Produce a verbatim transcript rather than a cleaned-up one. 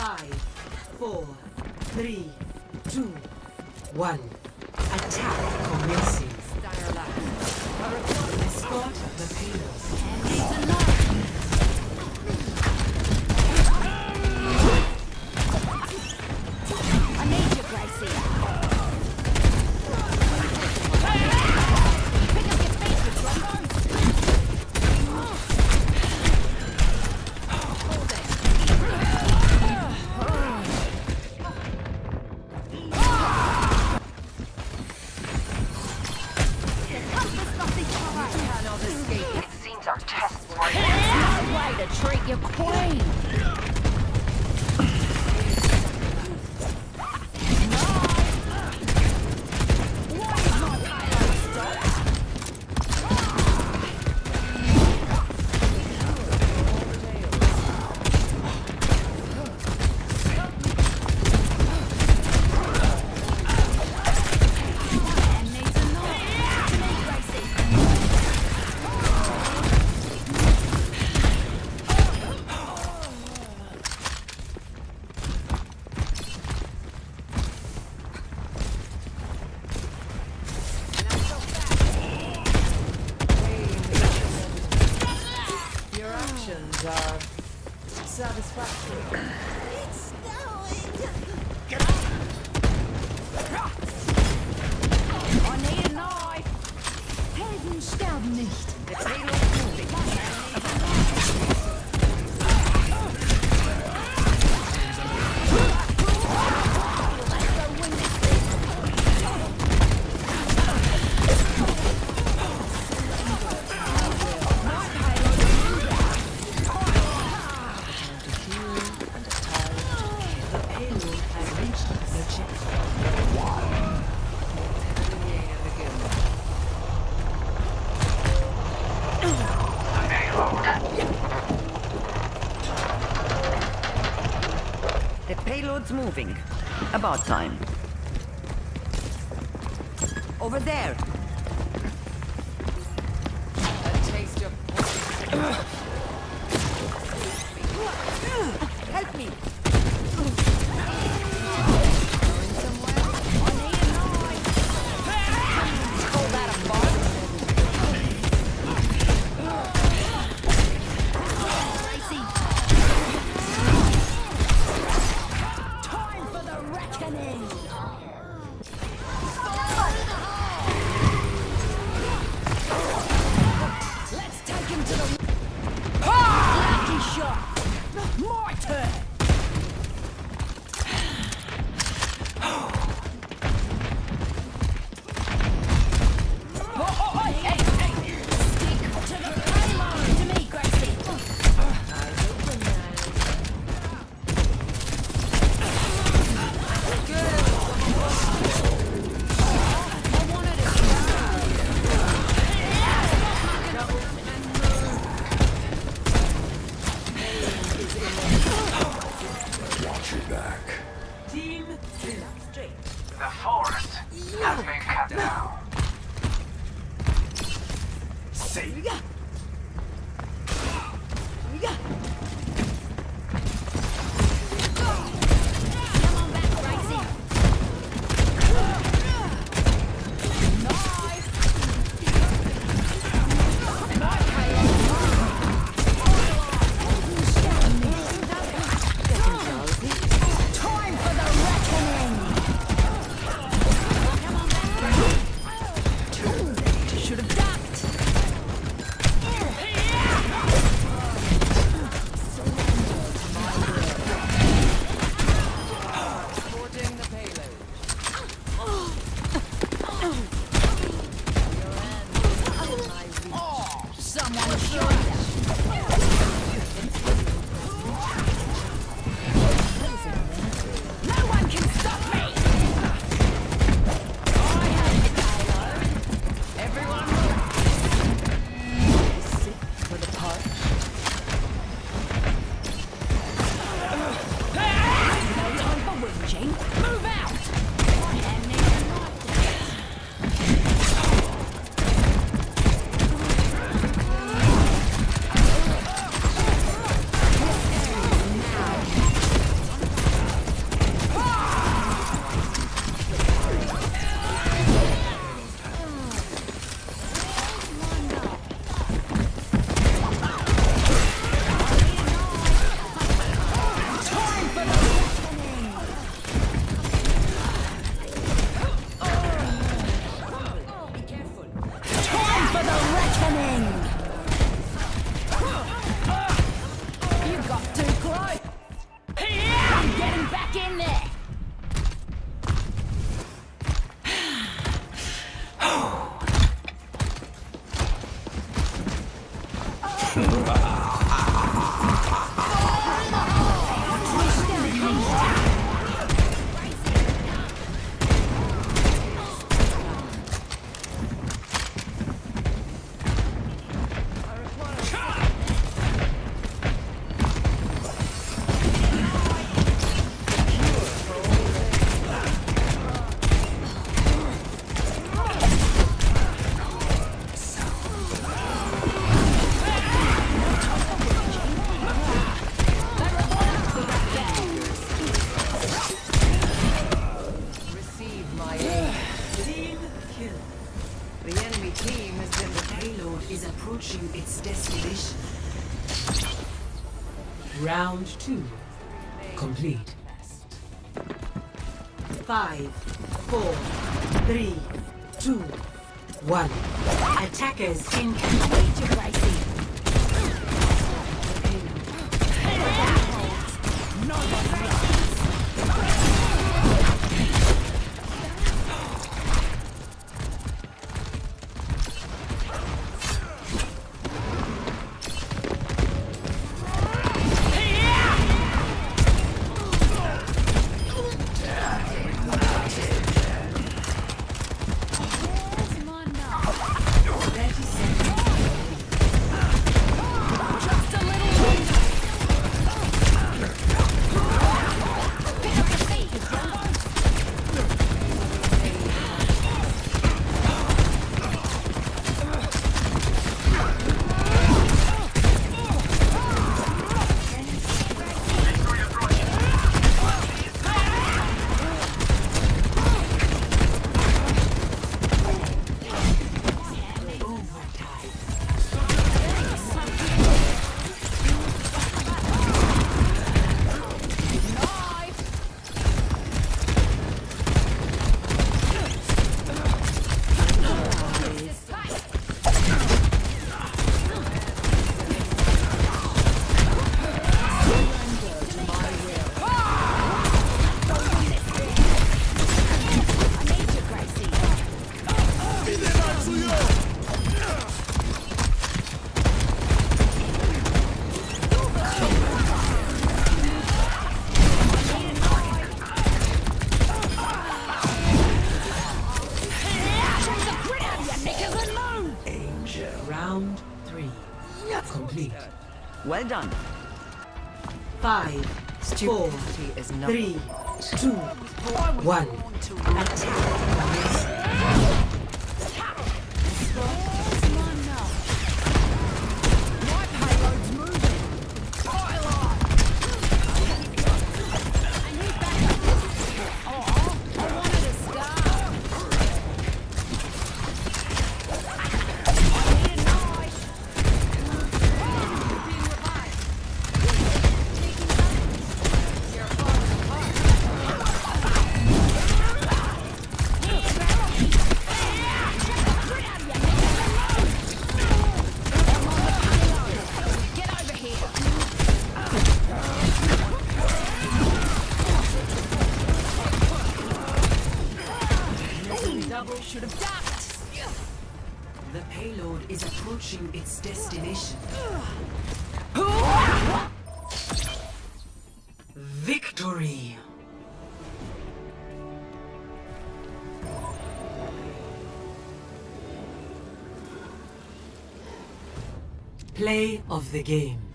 Five, four, three, two, one. Attack commencing. Escort the payload. I need you, Gracie. Pick up your feet, the trombone. Hold it. It seems our tests were No way to treat your queen. Are satisfactory. It's going. I need a knife. Helden sterben nicht. The payload's moving. About time. Over there. A taste of Help me. Let's take him to the lucky shot. My turn. Stick to the payload. To me, Gracie. team straight. The forest has been cut down. See? Come on back, Gracie. Time for the reckoning. Come on back, Gracie. Should have ducked. right. I'm getting back in there. Approaching its destination. Round two complete. Five, four, three, two, one. Attackers incoming. Major Gracie. Round three complete. Well done. Five, four, Stupidity is not three, two, one. Attack. Come on now. My payload's moving. Pile on. I need backup. Oh, I wanted a scar. I need a knife. Being revived. Taking damage. You're falling apart. Get over here. Double should have ducked. The payload is approaching its destination. Victory! Play of the game.